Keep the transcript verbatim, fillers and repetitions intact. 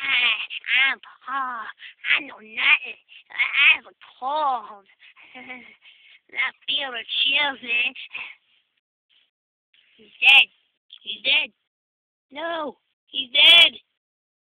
I'm Paul. I know nothing. I have a cold. I feel the chills, man. He's dead. He's dead. No, he's dead.